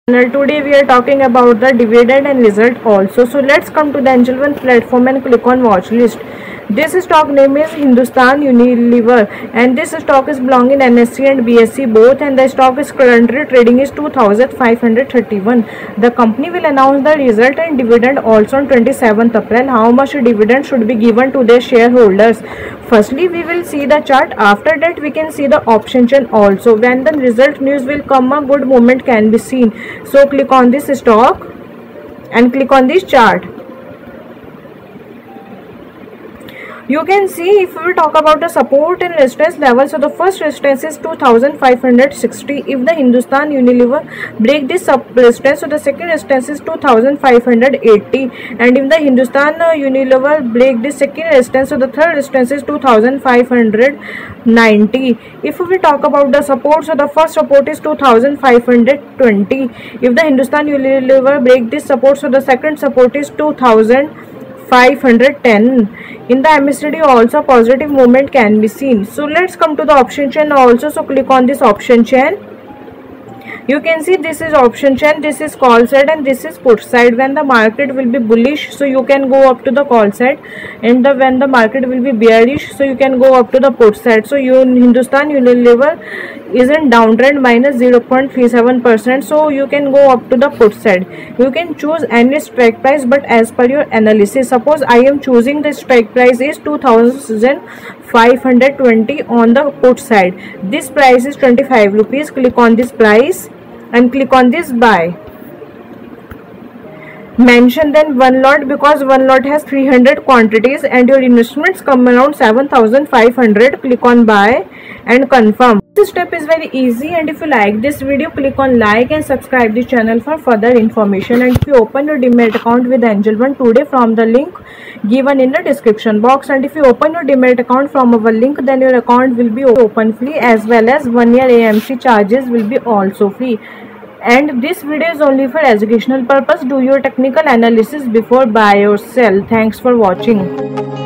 Today we are talking about the dividend and result also. So let's come to the Angel One platform and click on watch list. This stock name is Hindustan Unilever and this stock is belong in NSE and BSE both, and the stock is currently trading is 2531. The company will announce the result and dividend also on 27th April. How much dividend should be given to their shareholders? Firstly, we will see the chart. After that, we can see the option chain also. When the result news will come, a good moment can be seen. So click on this stock and click on this chart. You can see, if we talk about the support and resistance level, so the first resistance is 2560. If the Hindustan Unilever break this resistance, so the second resistance is 2580, and if the Hindustan Unilever break this second resistance, so the third resistance is 2590. If we talk about the support, so the first support is 2520. If the Hindustan Unilever break this support, so the second support is 2510. In the MACD also positive movement can be seen. So let's come to the option chain also. So click on this option chain. You can see this is option chain, this is call side and this is put side. When the market will be bullish, so you can go up to the call side, and when the market will be bearish, so you can go up to the put side. So Hindustan Unilever is in downtrend minus 0.37%, so you can go up to the put side. You can choose any strike price, but as per your analysis, suppose I am choosing the strike price is 2520 on the put side. This price is 25 rupees. Click on this price and click on this buy. Mention then one lot, because one lot has 300 quantities and your investments come around 7500. Click on buy and confirm. This step is very easy, and if you like this video, click on like and subscribe the channel for further information. And if you open your Demat account with Angel One today from the link given in the description box, and if you open your Demat account from our link, then your account will be open free, as well as 1 year AMC charges will be also free. And this video is only for educational purpose. Do your technical analysis before buy or sell. Thanks for watching.